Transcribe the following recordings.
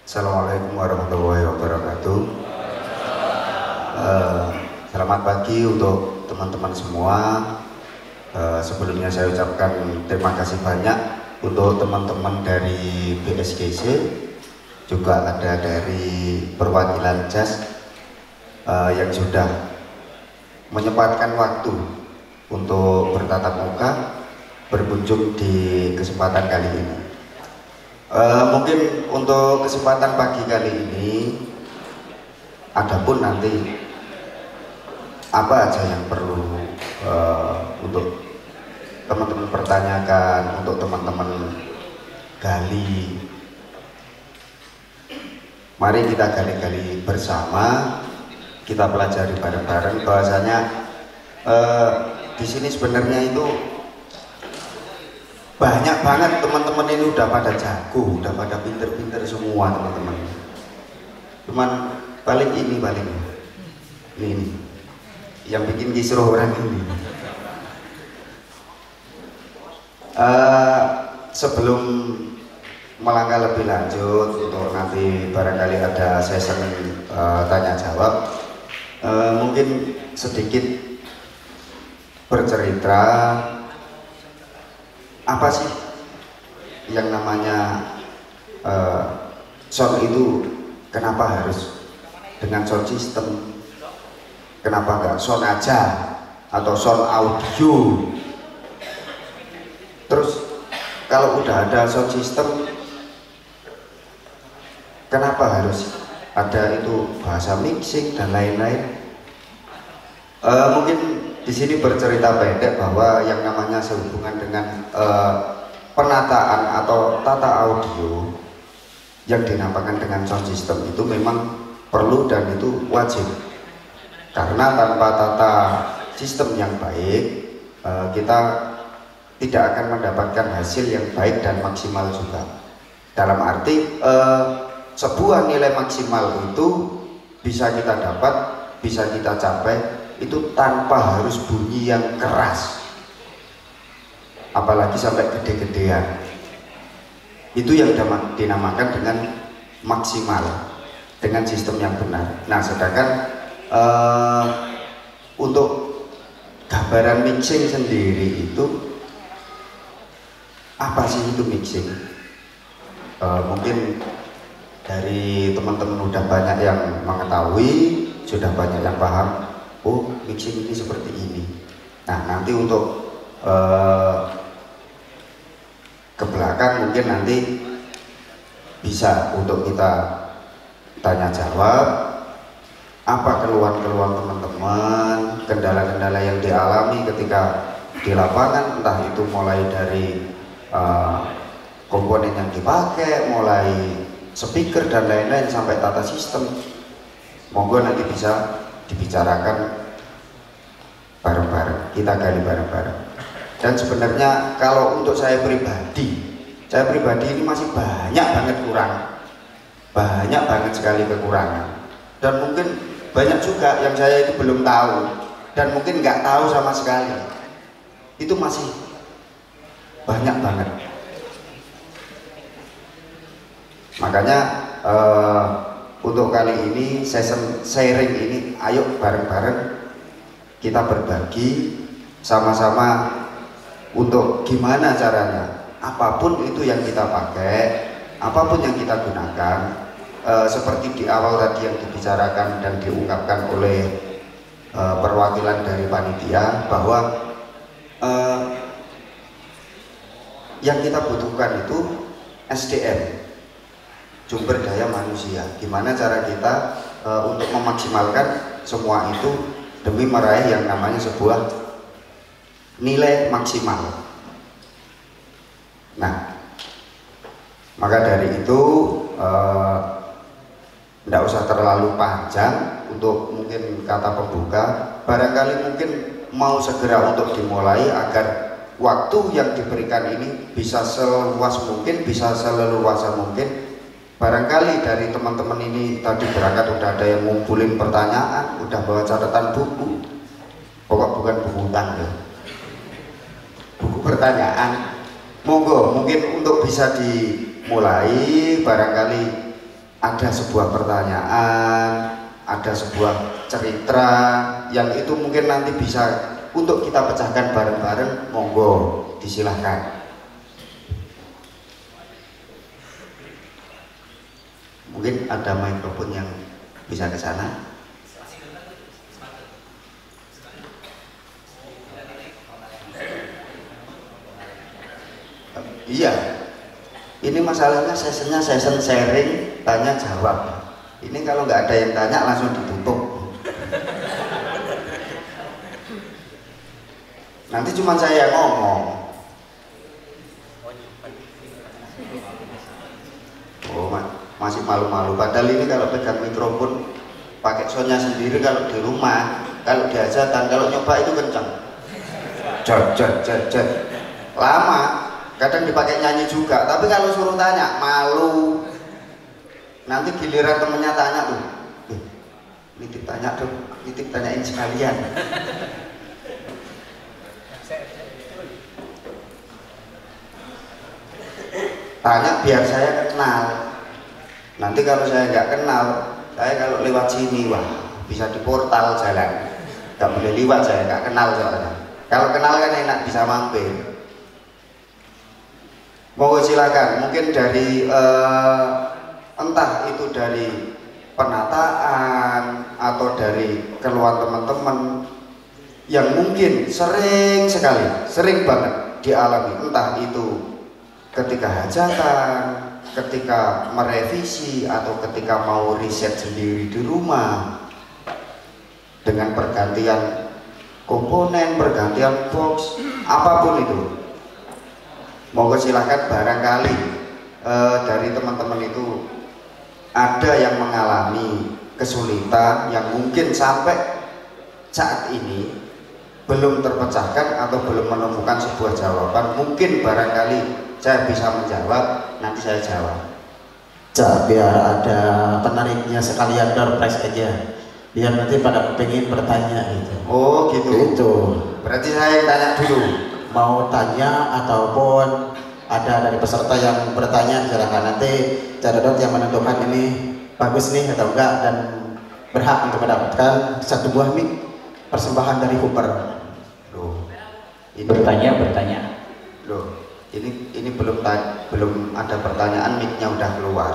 Assalamualaikum warahmatullahi wabarakatuh. Selamat pagi untuk teman-teman semua. Sebelumnya saya ucapkan terima kasih banyak untuk teman-teman dari BSGC, juga ada dari perwakilan JAS yang sudah menyempatkan waktu untuk bertatap muka berkunjung di kesempatan kali ini. Mungkin untuk kesempatan pagi kali ini, adapun nanti apa aja yang perlu untuk teman-teman pertanyakan, untuk teman-teman gali, mari kita gali-gali bersama, kita pelajari bareng-bareng bahwasanya di sini sebenarnya itu banyak banget teman-teman ini udah pada jago, udah pada pinter-pinter semua teman-teman. Cuman paling ini yang bikin kisruh orang ini. Sebelum melangkah lebih lanjut untuk nanti barangkali ada sesi tanya jawab, mungkin sedikit bercerita apa sih yang namanya sound itu, kenapa harus dengan sound system, kenapa nggak sound aja atau sound audio. Terus kalau udah ada sound system, kenapa harus ada itu bahasa mixing dan lain-lain. Mungkin di sini bercerita pendek bahwa yang namanya sehubungan dengan penataan atau tata audio yang dinamakan dengan sound system itu memang perlu dan itu wajib, karena tanpa tata sistem yang baik kita tidak akan mendapatkan hasil yang baik dan maksimal juga. Dalam arti sebuah nilai maksimal itu bisa kita dapat, bisa kita capai itu tanpa harus bunyi yang keras, apalagi sampai gede-gedean. Itu yang dinamakan dengan maksimal, dengan sistem yang benar. Nah, sedangkan untuk gambaran mixing sendiri itu apa sih itu mixing? Mungkin dari teman-teman udah banyak yang mengetahui, sudah banyak yang paham. Oh, mixing ini seperti ini. Nah, nanti untuk ke belakang mungkin nanti bisa untuk kita tanya jawab apa keluhan-keluhan teman-teman, kendala-kendala yang dialami ketika di lapangan, entah itu mulai dari komponen yang dipakai, mulai speaker dan lain-lain sampai tata sistem. Monggo nanti bisa dibicarakan bareng-bareng, kita gali bareng-bareng. Dan sebenarnya kalau untuk saya pribadi ini masih banyak banget kurang, banyak banget sekali kekurangan, dan mungkin banyak juga yang saya itu belum tahu dan mungkin nggak tahu sama sekali. Itu masih banyak banget. Makanya untuk kali ini session sharing ini, ayo bareng-bareng kita berbagi sama-sama untuk gimana caranya, apapun itu yang kita pakai, apapun yang kita gunakan, seperti di awal tadi yang dibicarakan dan diungkapkan oleh perwakilan dari panitia bahwa yang kita butuhkan itu SDM, sumber daya manusia. Gimana cara kita untuk memaksimalkan semua itu demi meraih yang namanya sebuah nilai maksimal. Nah, maka dari itu tidak usah terlalu panjang untuk mungkin kata pembuka. Barangkali mungkin mau segera untuk dimulai agar waktu yang diberikan ini bisa seluas mungkin, bisa seleluasa mungkin. Barangkali dari teman-teman ini tadi berangkat udah ada yang ngumpulin pertanyaan, udah bawa catatan buku, pokok bukan buku utang ya, buku pertanyaan. Monggo mungkin untuk bisa dimulai, barangkali ada sebuah pertanyaan, ada sebuah cerita yang itu mungkin nanti bisa untuk kita pecahkan bareng-bareng, monggo disilahkan. Mungkin ada mikrofon yang bisa ke sana. Iya, ini masalahnya session sharing, tanya jawab. Ini kalau nggak ada yang tanya langsung ditutup. Nanti cuma saya ngomong. Oh, masih malu-malu. Padahal ini kalau pegang mikrofon pakai soundnya sendiri, kalau di rumah, kalau diajarkan, kalau nyoba itu kencang. Jat. Lama. Kadang dipakai nyanyi juga, tapi kalau suruh tanya malu. Nanti giliran temennya tanya tuh, nitip tanya dong, nitip tanyain sekalian. Tanya biar saya kenal. Nanti kalau saya nggak kenal, saya kalau lewat sini, wah bisa di portal jalan. Nggak boleh lewat, saya nggak kenal soalnya. Kalau kenal kan enak, bisa mampir. Monggo silakan, mungkin dari entah itu dari penataan atau dari keluhan teman-teman yang mungkin sering banget dialami, entah itu ketika hajatan, ketika merevisi, atau ketika mau riset sendiri di rumah dengan pergantian komponen, pergantian box, apapun itu. Monggo silahkan, barangkali dari teman-teman itu ada yang mengalami kesulitan yang mungkin sampai saat ini belum terpecahkan atau belum menemukan sebuah jawaban. Mungkin barangkali saya bisa menjawab, nanti saya jawab. Biar ada penariknya, sekalian door prize aja, biar nanti pada kepingin bertanya gitu. Oh gitu. Gitu. Berarti saya yang tanya dulu. Mau tanya ataupun ada dari peserta yang bertanya, silakan. Nanti Cadodot yang menentukan ini bagus nih atau enggak, dan berhak untuk mendapatkan satu buah mic persembahan dari Hooper. Loh, ini bertanya. Loh, ini belum ada pertanyaan, mic-nya udah keluar.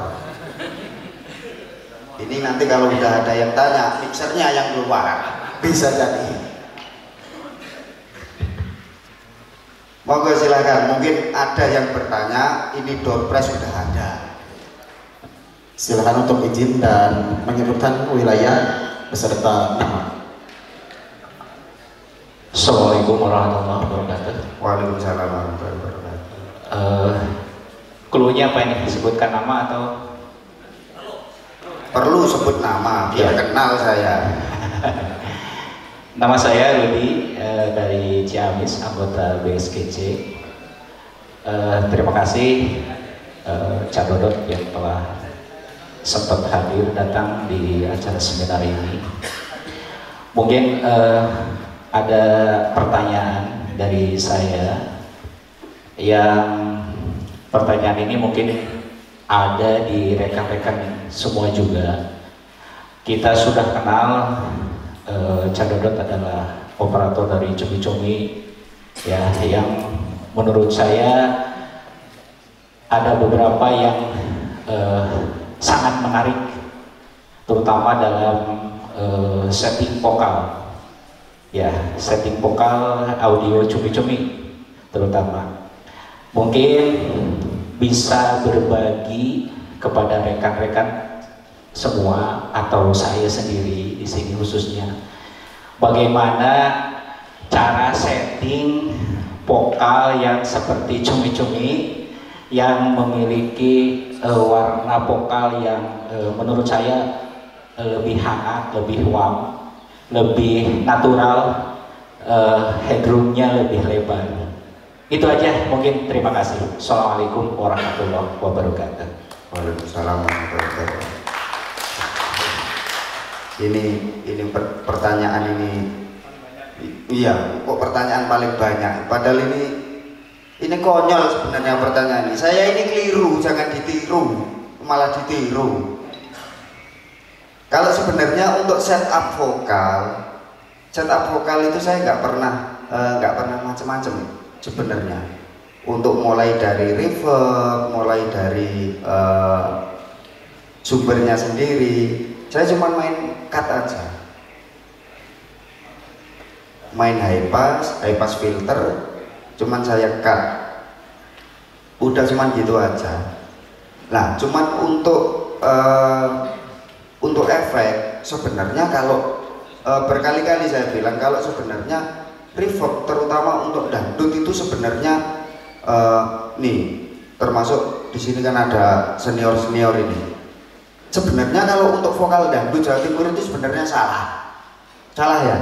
Ini nanti kalau udah ada yang tanya, mixernya yang keluar. Bisa jadi. Monggo silakan, mungkin ada yang bertanya, ini door prize sudah ada. Silakan untuk izin dan menyebutkan wilayah beserta nama. Assalamualaikum warahmatullahi wabarakatuh. Waalaikumsalam warahmatullahi wabarakatuh. Klunya apa ini? Sebutkan nama atau? Perlu sebut nama, biar kenal saya. Nama saya Rudi dari Ciamis, anggota BSKC. Terima kasih Cadodot yang telah sempat hadir datang di acara seminar ini. Mungkin ada pertanyaan dari saya, yang pertanyaan ini mungkin ada di rekan-rekan semua juga. Kita sudah kenal Cadodot adalah operator dari Cumi-Cumi ya, yang menurut saya ada beberapa yang sangat menarik, terutama dalam setting vokal ya, setting vokal audio Cumi-Cumi terutama. Mungkin bisa berbagi kepada rekan-rekan semua atau saya sendiri di sini khususnya, bagaimana cara setting vokal yang seperti Cumi-Cumi, yang memiliki warna vokal yang menurut saya lebih hangat, lebih warm, lebih natural, headroomnya lebih lebar. Itu aja mungkin, terima kasih. Assalamualaikum warahmatullahi wabarakatuh. Waalaikumsalam warahmatullahi wabarakatuh. Ini pertanyaan ini, iya, kok pertanyaan paling banyak. Padahal ini konyol sebenarnya pertanyaan ini. Saya ini keliru, jangan ditiru, malah ditiru. Kalau sebenarnya untuk setup vokal itu saya nggak pernah macam-macam sebenarnya. Untuk mulai dari reverb, mulai dari sumbernya sendiri, saya cuma main cut aja, main high pass filter, cuman saya cut, udah cuman gitu aja. Nah, cuman untuk efek sebenarnya kalau berkali-kali saya bilang kalau sebenarnya reverb terutama untuk dangdut itu sebenarnya nih termasuk di sini kan ada senior ini. Sebenarnya kalau untuk vokal dangdut Jawa Timur itu sebenarnya salah ya.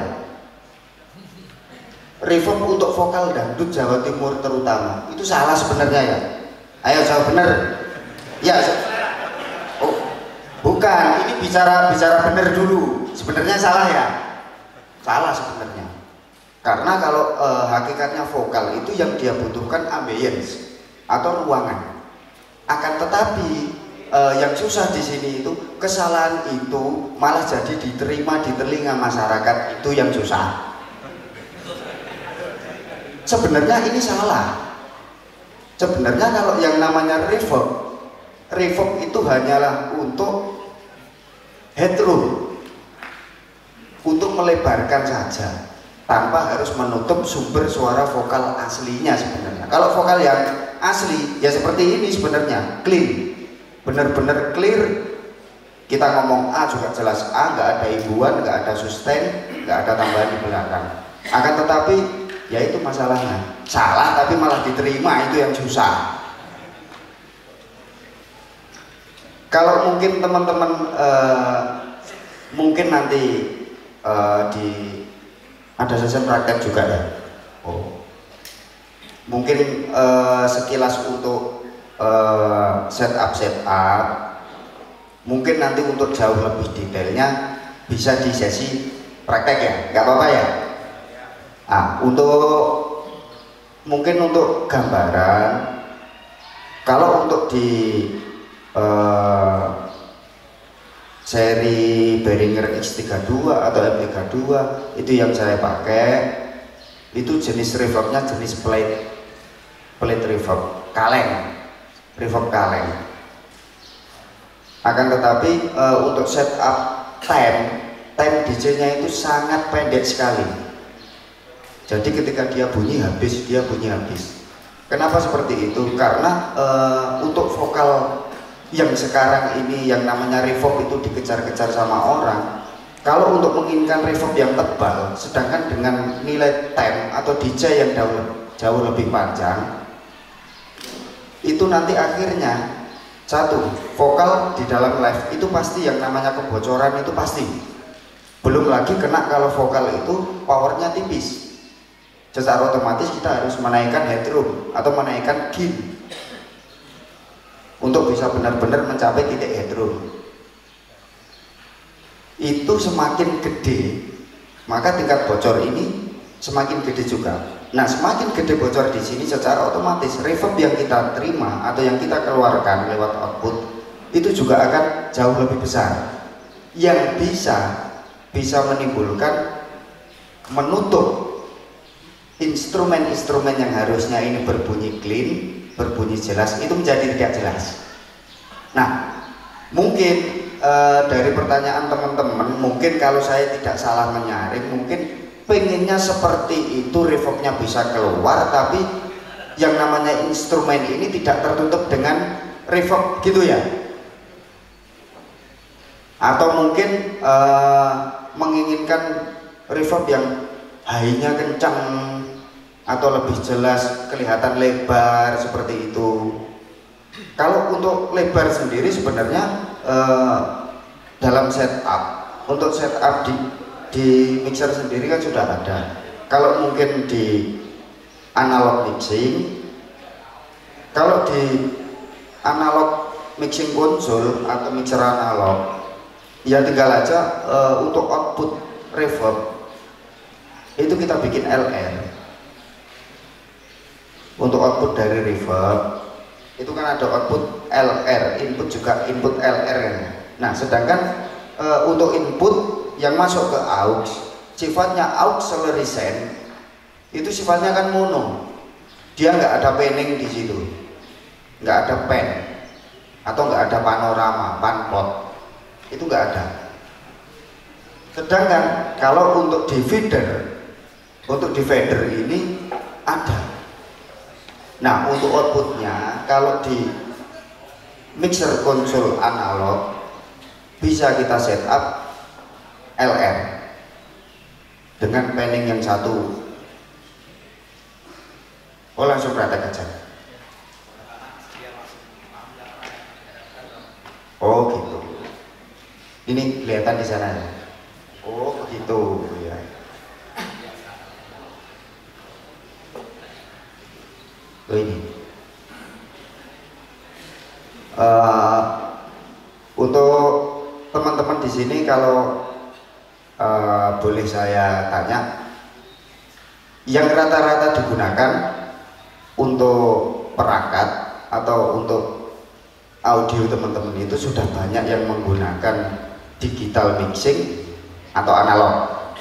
Reverb untuk vokal dangdut Jawa Timur terutama itu salah sebenarnya ya. Ayo jawab bener. Ya. Oh, bukan. Ini bicara bener dulu. Sebenarnya salah ya. Salah sebenarnya. Karena kalau hakikatnya vokal itu yang dia butuhkan ambience atau ruangan. Akan tetapi yang susah di sini itu kesalahan itu malah jadi diterima di telinga masyarakat, itu yang susah. Sebenarnya ini salah. Sebenarnya kalau yang namanya reverb itu hanyalah untuk headroom, untuk melebarkan saja, tanpa harus menutup sumber suara vokal aslinya sebenarnya. Kalau vokal yang asli ya seperti ini sebenarnya clean, benar-benar clear. Kita ngomong A juga jelas A, nggak ada imbuhan, nggak ada sustain, nggak ada tambahan di belakang. Akan tetapi ya itu masalahnya, salah tapi malah diterima, itu yang susah. Kalau mungkin teman-teman mungkin nanti ada sesi praktek juga ya. Mungkin sekilas untuk setup mungkin nanti untuk jauh lebih detailnya bisa di sesi praktek ya, nggak apa-apa ya. Mungkin untuk gambaran, kalau untuk di seri Behringer X32 atau M32 itu yang saya pakai itu jenis reverbnya jenis plate reverb reverb kaleng. Akan tetapi untuk setup time DJ-nya itu sangat pendek sekali. Jadi ketika dia bunyi habis. Kenapa seperti itu? Karena untuk vokal yang sekarang ini yang namanya reverb itu dikejar-kejar sama orang. Kalau untuk menginginkan reverb yang tebal, sedangkan dengan nilai time atau DJ yang jauh lebih panjang, itu nanti akhirnya satu, vokal di dalam live itu pasti yang namanya kebocoran itu pasti. Belum lagi kena kalau vokal itu powernya tipis. Secara otomatis kita harus menaikkan headroom atau menaikkan gain untuk bisa benar-benar mencapai titik headroom. Itu semakin gede, maka tingkat bocor ini semakin gede juga. Nah, semakin gede bocor di sini secara otomatis reverb yang kita terima atau yang kita keluarkan lewat output itu juga akan jauh lebih besar, yang bisa menimbulkan menutup instrumen-instrumen yang harusnya ini berbunyi clean, berbunyi jelas, itu menjadi tidak jelas. Nah, mungkin dari pertanyaan teman-teman, mungkin kalau saya tidak salah menyaring, mungkin pengennya seperti itu, reverbnya bisa keluar, tapi yang namanya instrumen ini tidak tertutup dengan reverb gitu ya. Atau mungkin menginginkan reverb yang high-nya kencang atau lebih jelas, kelihatan lebar seperti itu. Kalau untuk lebar sendiri sebenarnya dalam setup, untuk setup di mixer sendiri kan sudah ada. Kalau mungkin di analog mixing, kalau di analog mixing konsol atau mixer analog, ya tinggal aja untuk output reverb itu kita bikin LR. Untuk output dari reverb itu kan ada output LR, input juga input LR kan. Nah, sedangkan untuk input yang masuk ke aux, sifatnya auxiliary send itu sifatnya kan mono, dia nggak ada panning di situ, nggak ada pen atau nggak ada panorama, panpot, itu nggak ada. Sedangkan kalau untuk divider ini ada. Nah, untuk outputnya kalau di mixer konsol analog bisa kita setup LR dengan panning yang satu. Oh, langsung praktek aja. Oh gitu. Ini kelihatan di sana ya. Oh begitu ya. Oh ini. Untuk teman-teman di sini kalau boleh saya tanya, yang rata-rata digunakan untuk perangkat atau untuk audio teman-teman itu sudah banyak yang menggunakan digital mixing atau analog?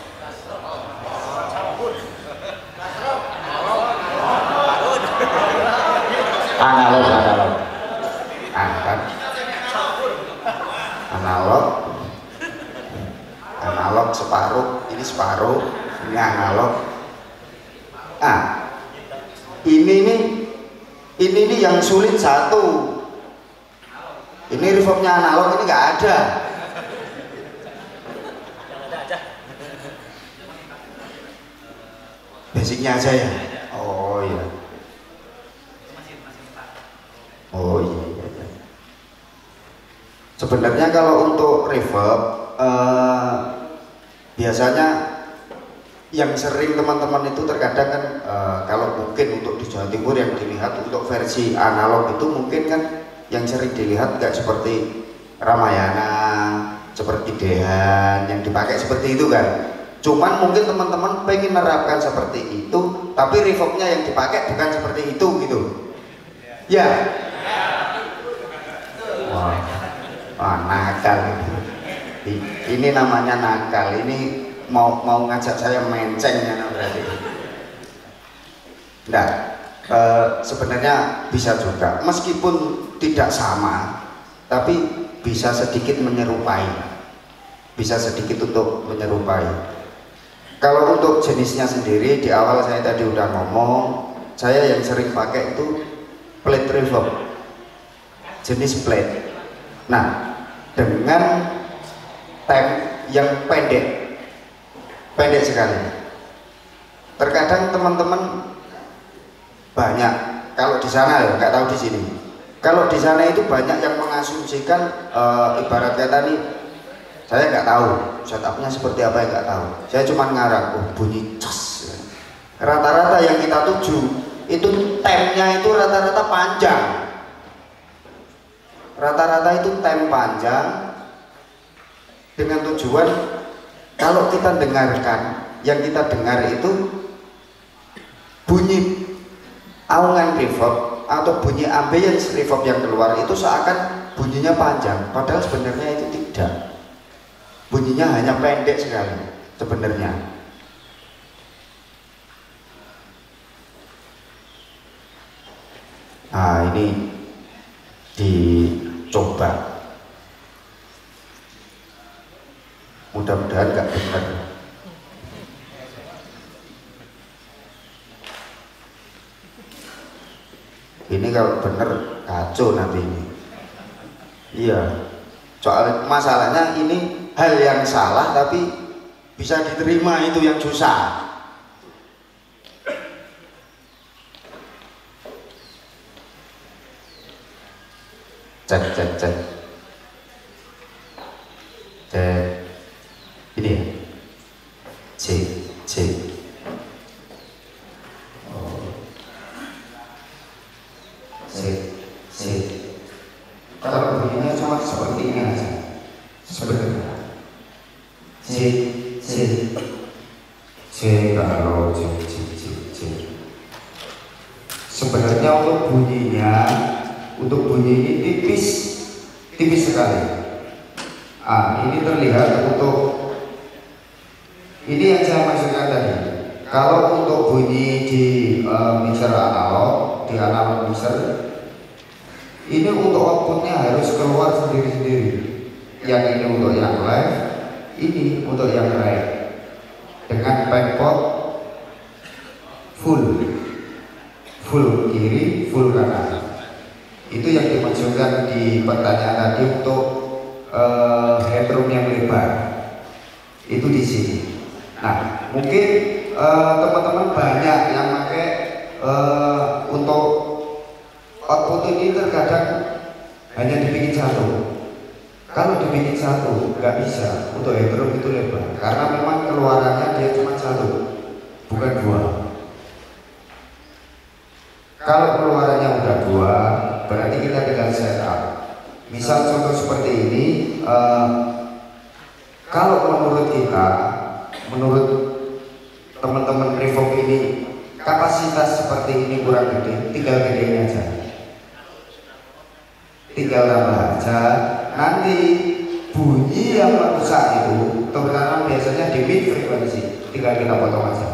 Analog. Kan? Analog separuh, ini separuh, ini analog. Ini nih yang sulit satu. Ini reverbnya analog ini nggak ada. Basicnya aja ya. Oh iya. Oh iya. Sebenarnya kalau untuk reverb biasanya yang sering teman-teman itu terkadang kan kalau mungkin untuk di Jawa Timur yang dilihat untuk versi analog itu mungkin kan yang sering dilihat nggak seperti Ramayana, seperti Dehan yang dipakai seperti itu kan. Cuman mungkin teman-teman pengen menerapkan seperti itu, tapi reverbnya yang dipakai bukan seperti itu gitu. Ya. Wah, nakal. Ini namanya nakal. Ini mau ngajak saya menceng ya berarti. Nah, sebenarnya bisa juga, meskipun tidak sama, tapi bisa sedikit menyerupai. Bisa sedikit untuk menyerupai. Kalau untuk jenisnya sendiri, di awal saya tadi udah ngomong, saya yang sering pakai itu plate reverb, jenis plate. Nah, dengan temp yang pendek sekali. Terkadang teman-teman banyak, kalau di sana ya, nggak tahu di sini. Kalau di sana itu banyak yang mengasumsikan ibarat kata nih, saya nggak tahu setupnya seperti apa, nggak tahu. Saya cuma ngarang, oh bunyi cas. Rata-rata yang kita tuju itu tempnya itu rata-rata panjang. Rata-rata itu tem panjang dengan tujuan kalau kita dengarkan, yang kita dengar itu bunyi aungan reverb atau bunyi ambience reverb yang keluar itu seakan bunyinya panjang, padahal sebenarnya itu tidak. Bunyinya hanya pendek sekali sebenarnya. Nah, ini dicoba. Mudah-mudahan nggak benar. Ini kalau benar kacau nanti ini. Iya. Soal masalahnya ini hal yang salah tapi bisa diterima, itu yang susah. Cek. Ini ya. C. Oh. C. Kalau bunyinya cuma seperti ini aja. Sebenarnya C kalau C. Sebenarnya untuk bunyi ini tipis sekali. Ini terlihat untuk ini yang saya maksudkan tadi. Kalau untuk bunyi di mixer analog, di analog mixer, ini untuk outputnya harus keluar sendiri-sendiri. Yang ini untuk yang live, ini untuk yang live dengan backport full kiri, full kanan. Itu yang dimaksudkan di pertanyaan tadi untuk headroom yang lebar. Itu di sini. Nah, mungkin teman-teman banyak yang pakai untuk output ini terkadang hanya dibikin satu. Kalau dibikin satu nggak bisa untuk headroom itu lebar karena memang keluarannya dia cuma satu, bukan dua. Kalau keluarannya udah dua, berarti kita tinggal setup. Misal contoh seperti ini, kalau menurut kita, menurut teman-teman Revoke ini kapasitas seperti ini kurang gede, tinggal gedein aja, tinggal tambah aja. Nanti bunyi yang merusak itu, terutama biasanya di mid frekuensi, tinggal kita potong aja.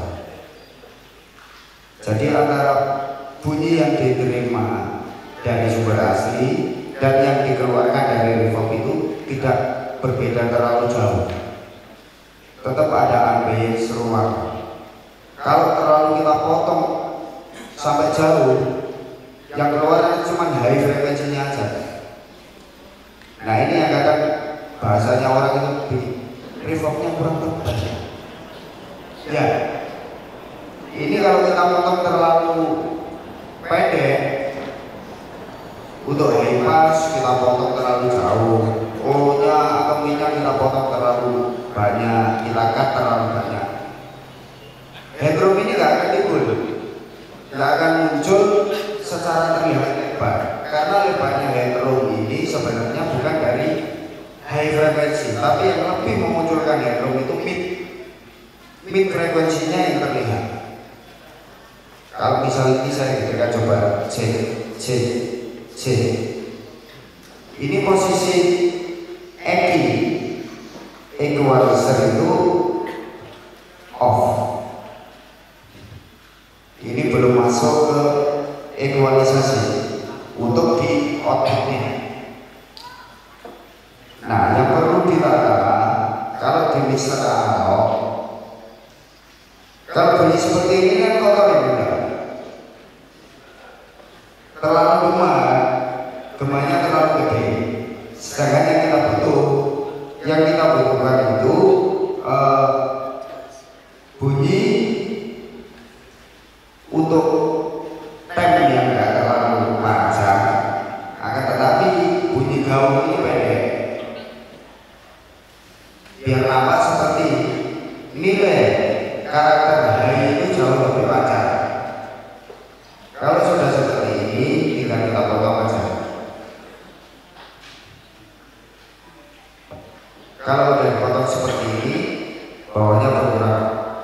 Jadi antara bunyi yang diterima dari sumber asli dan yang dikeluarkan dari Revoke itu tidak berbeda terlalu jauh, tetap ada ambience ruang. Kalau terlalu kita potong sampai jauh, yang keluar cuma high frekuensinya aja. Nah ini yang kadang bahasanya orang itu Revoke-nya kurang tebal. Ya, ini kalau kita potong terlalu pendek, untuk high pass kita potong terlalu jauh, O-nya atau minyak kita potong terlalu banyak, kita cut terlalu banyak. Headroom ini nggak akan timbul, nggak akan muncul secara terlihat lebar, karena lebarnya headroom ini sebenarnya bukan dari high frekuensi, tapi yang lebih memunculkan headroom itu mid frekuensinya yang terlihat. Kalau misalnya ini saya berikan coba C. Ini posisi equalizer itu off. Ini belum masuk ke equalisasi untuk di outputnya. Nah, yang perlu ditata kalau di mixer analog, kalau bunyi seperti ini kan kotor ya bunda. Terlalu gemanya terlalu gede. Sedangkan yang kita butuhkan itu bunyi untuk tem yang enggak terlalu panjang, akan tetapi bunyi gaung ini pendek, biar nampak seperti nilai karakter high itu jauh lebih panjang. Kalau sudah seperti ini, tinggal kita potong aja. Kalau udah dipotong seperti ini, bawahnya berkurang.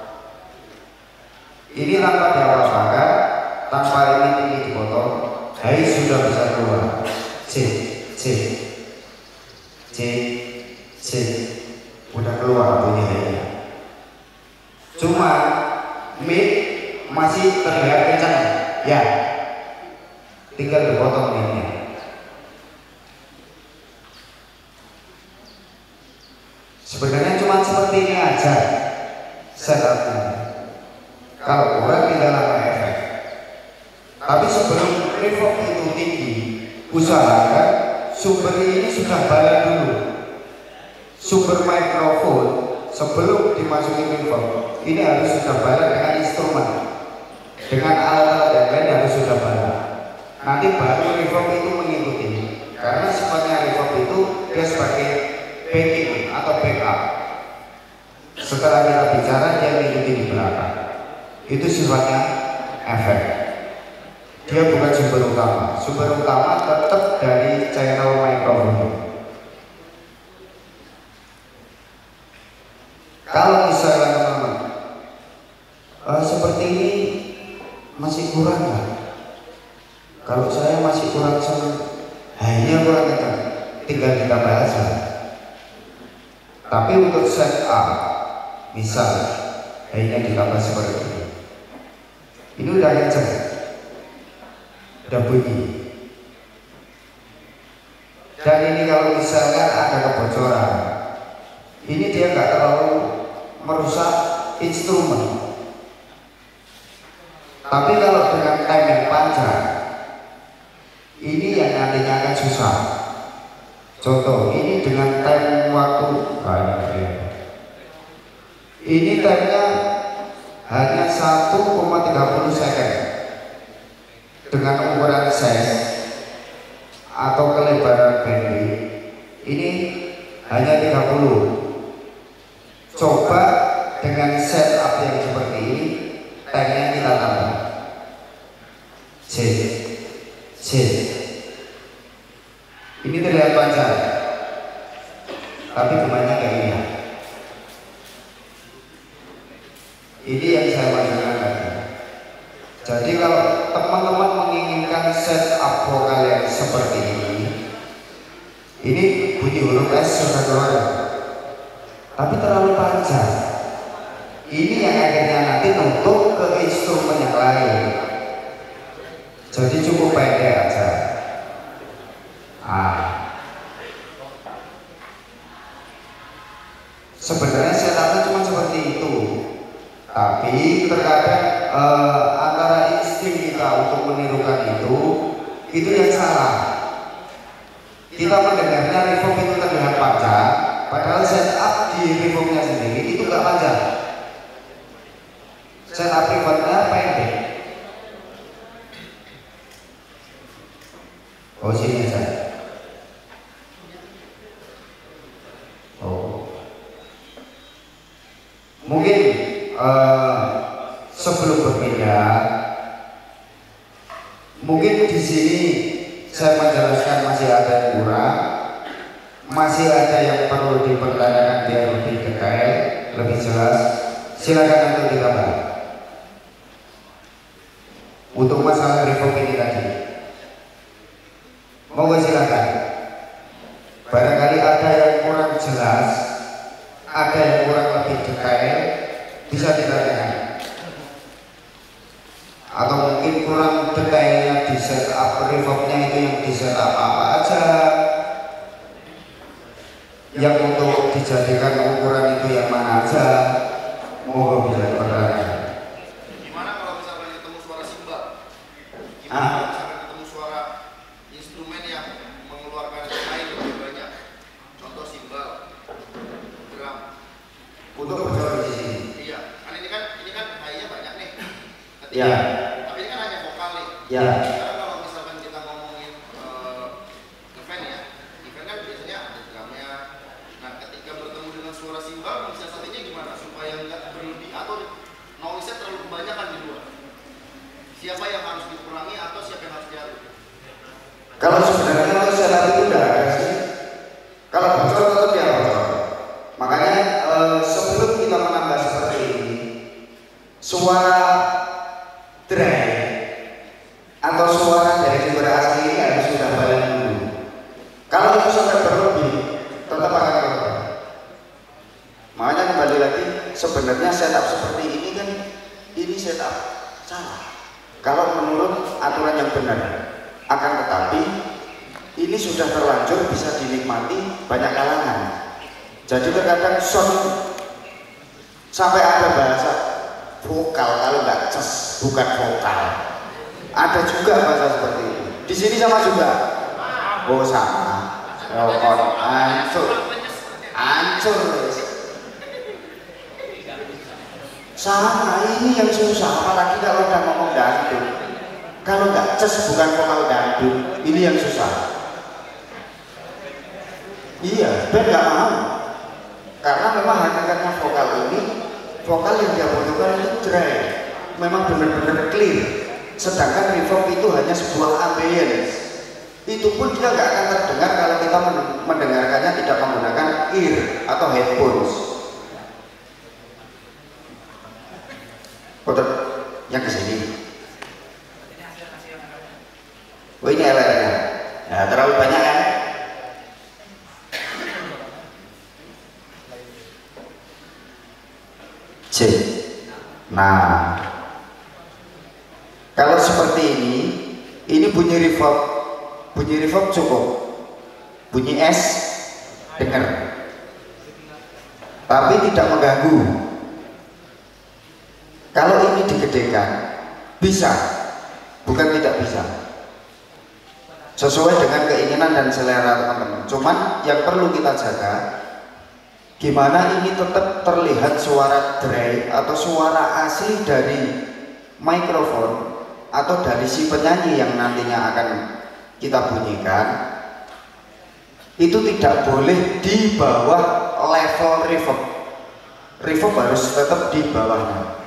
Ini tanpa diapa-apakan, tanpa ini dipotong, high sudah bisa keluar. C, udah keluar bunyi high-nya. Cuma mid masih terlihat kencang. Ya, tinggal dipotong ini. Sebenarnya cuma seperti ini aja setupnya. Kalau kurang tinggal nambah efek. Tapi sebelum Revoke itu tinggi, usahakan sumber ini sudah balik dulu. Sumber mikrofon sebelum dimasukin Revoke ini harus sudah balik dengan instrumen. Dengan alat-alat yang lain harus sudah balik. Nanti baru Revoke itu mengikuti. Karena sifatnya Revoke itu dia sebagai backing atau backup. Setelah kita bicara dia mengikuti di belakang. Itu sifatnya efek. Dia bukan sumber utama. Sumber utama tetap dari channel mikrofon. Kalau misalnya teman-teman seperti ini masih kurang lah. Kalau saya masih kurang senang, hanya kurang kencang, tinggal ditambah aja. Tapi untuk set A, misal hanya ditambah seperti ini udah kenceng, udah bunyi. Dan ini kalau misalnya ada kebocoran, ini dia nggak terlalu merusak instrumen. Tapi kalau dengan time yang panjang, ini yang nantinya akan susah. Contoh, ini dengan time waktu ini time-nya hanya 1,30 second dengan ukuran size atau kelebaran bandwidth ini hanya 30. Coba dengan setup yang seperti ini, time-nya kita tambah C. Ini terlihat panjang, tapi kemana kayak ini. Ini yang saya maksudkan tadi. Jadi kalau teman-teman menginginkan setup vokal yang seperti ini bunyi huruf S sudah keluar, tapi terlalu panjang. Ini yang akhirnya nanti nutup ke instrumen yang lain. Jadi cukup pendek aja. Sebenarnya setupnya cuma seperti itu. Tapi terkadang antara insting kita untuk menirukan itu yang salah. Kita mendengarnya reverb itu terlihat panjang, padahal setup di reverbnya sendiri itu nggak panjang. Setup reverbnya pendek. Oh sini aja. Mungkin sebelum berpindah, mungkin di sini saya menjelaskan masih ada yang kurang, masih ada yang perlu dipertanyakan biar lebih detail, lebih jelas. Silakan untuk ditambah. Untuk masalah reverb ini tadi, monggo silakan. Barangkali ada yang kurang jelas, ada yang kurang lebih detail, bisa ditanyakan. Atau mungkin kurang detailnya di setup reverbnya itu yang di setup apa aja, yang untuk dijadikan ukuran itu yang mana aja, monggo bisa ditanyakan. Gimana kalau misalkan ketemu suara simbal? Gimana kalau misalkan ketemu suara instrumen yang mengeluarkan air lebih banyak? Contoh simbal, drum. Untuk kebocoran di sini. Iya, kan ini kan high-nya banyak nih. Ketika, Ya. Tapi ini kan hanya vokal nih. Ya. Sekarang kalau misalkan kita ngomongin event ya, event kan biasanya ada drumnya. Nah, ketika bertemu dengan suara simbal, mensiasatinya gimana supaya nggak berlebih atau noise-nya terlalu kebanyakan di luar? Siapa yang harus dikurangi atau siapa yang harus diatur? Kalau sebenarnya kalau setup itu udah ada sih. Kalau bocor tetap dia bocor. Makanya sebelum kita menambah seperti ini, suara dry atau suara dari sumber asli ini harus sudah balik dulu. Kalau itu sampai berlebih, tetap akan keluar. Makanya kembali lagi, sebenarnya setup seperti ini kan, ini setup salah. Kalau menurut aturan yang benar, akan tetapi ini sudah terlanjur bisa dinikmati banyak kalangan. Jadi terkadang sound sampai ada bahasa vokal kalau nggak ces bukan vokal. Ada juga bahasa seperti ini. Di sini sama juga. Oh sama. Oh, hancur. Sama ini yang susah. Apalagi kalau udah ngomong dangdut. Kalau nggak ces bukan vokal dangdut, ini yang susah. Iya, band nggak mau. Karena memang hakikatnya vokal ini, vokal yang dia butuhkan itu dry, memang benar-benar clear. Sedangkan reverb itu hanya sebuah ambience. Itu pun dia nggak akan terdengar kalau kita mendengarkannya tidak menggunakan ear atau headphones. Betul, yang ke sini. Oh ini LR-nya. Nah, terlalu banyak kan? C. Nah, kalau seperti ini bunyi reverb cukup, bunyi S dengar, tapi tidak mengganggu. Kalau ini digedekan, bisa, bukan tidak bisa, sesuai dengan keinginan dan selera teman-teman. Cuman yang perlu kita jaga, gimana ini tetap terlihat suara dry atau suara asli dari mikrofon atau dari si penyanyi yang nantinya akan kita bunyikan, itu tidak boleh di bawah level reverb. Reverb harus tetap di bawahnya.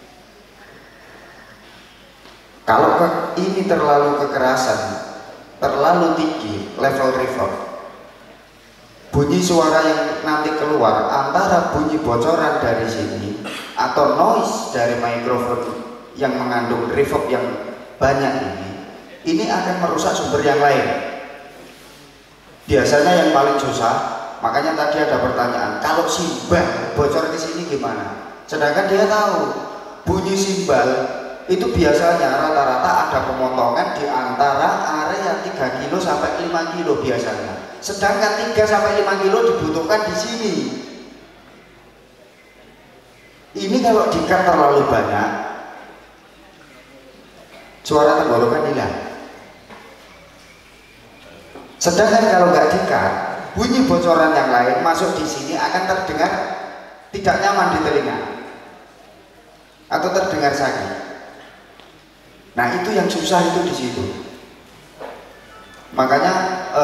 Kalau ini terlalu kekerasan, terlalu tinggi level reverb, bunyi suara yang nanti keluar antara bunyi bocoran dari sini atau noise dari mikrofon yang mengandung reverb yang banyak ini akan merusak sumber yang lain. Biasanya yang paling susah, makanya tadi ada pertanyaan, kalau simbal bocor ke sini gimana? Sedangkan dia tahu bunyi simbal itu biasanya rata-rata ada pemotongan di antara area 3 kilo sampai 5 kilo biasanya. Sedangkan 3 sampai 5 kilo dibutuhkan di sini. Ini kalau di-cut terlalu banyak, suara tenggorokan hilang. Sedangkan kalau nggak di-cut, bunyi bocoran yang lain masuk di sini akan terdengar tidak nyaman di telinga atau terdengar sakit. Nah, itu yang susah itu di situ. Makanya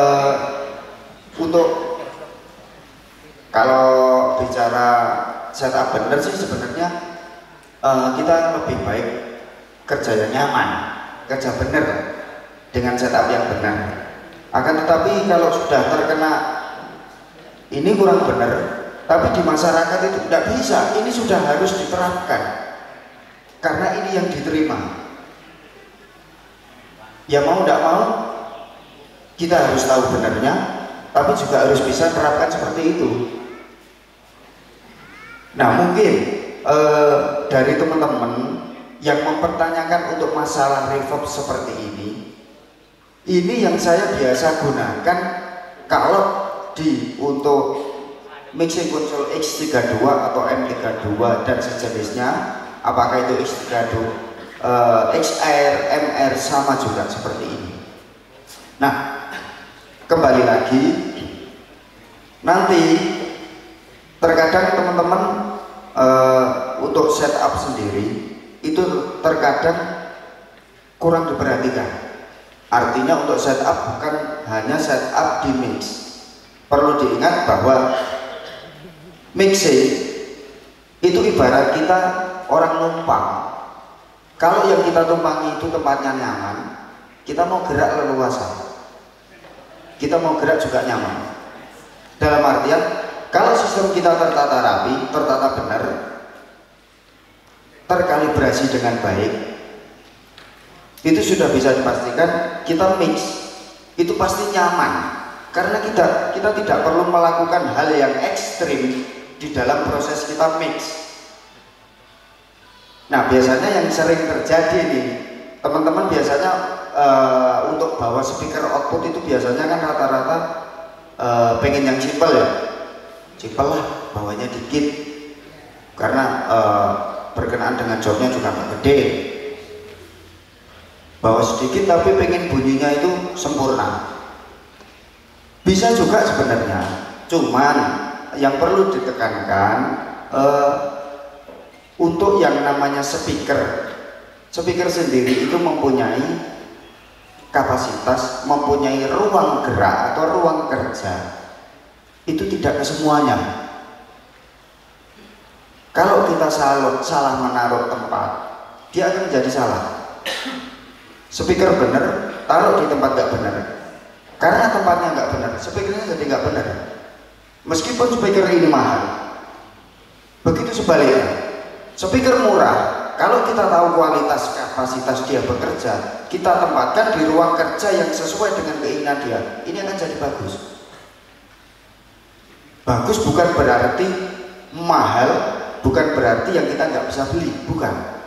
untuk kalau bicara setup bener sih sebenarnya kita lebih baik kerja yang nyaman, kerja bener dengan setup yang benar. Akan tetapi kalau sudah terkena ini kurang benar, tapi di masyarakat itu tidak bisa, ini sudah harus diterapkan karena ini yang diterima. Ya mau tidak mau kita harus tahu benarnya, tapi juga harus bisa terapkan seperti itu. Nah, mungkin dari teman-teman yang mempertanyakan untuk masalah reverb seperti ini yang saya biasa gunakan kalau untuk mixing console X32 atau M32 dan sejenisnya, apakah itu X32 XR, MR sama juga seperti ini. Nah, kembali lagi, nanti terkadang teman-teman untuk setup sendiri itu terkadang kurang diperhatikan. Artinya untuk setup bukan hanya setup di mix. Perlu diingat bahwa mixing itu ibarat kita orang numpang. Kalau yang kita tumpangi itu tempatnya nyaman, kita mau gerak leluasa, kita mau gerak juga nyaman. Dalam artian, kalau sistem kita tertata rapi, tertata benar, terkalibrasi dengan baik, itu sudah bisa dipastikan kita mix itu pasti nyaman, karena kita tidak perlu melakukan hal yang ekstrim di dalam proses kita mix. Nah, biasanya yang sering terjadi nih, teman-teman biasanya untuk bawa speaker output itu biasanya kan rata-rata pengen yang simple ya, simple lah, bawanya dikit, karena berkenaan dengan jobnya juga nggak gede, bawa sedikit tapi pengen bunyinya itu sempurna. Bisa juga sebenarnya, cuman yang perlu ditekankan untuk yang namanya speaker sendiri itu mempunyai kapasitas, mempunyai ruang gerak atau ruang kerja. Itu tidak kesemuanya. Kalau kita salah menaruh tempat, dia akan menjadi salah. Speaker benar, taruh di tempat nggak benar. Karena tempatnya nggak benar, speakernya jadi nggak benar. Meskipun speaker ini mahal, begitu sebaliknya. Speaker murah, kalau kita tahu kualitas kapasitas dia bekerja, kita tempatkan di ruang kerja yang sesuai dengan keinginan dia, ini akan jadi bagus. Bagus bukan berarti mahal, bukan berarti yang kita nggak bisa beli, bukan.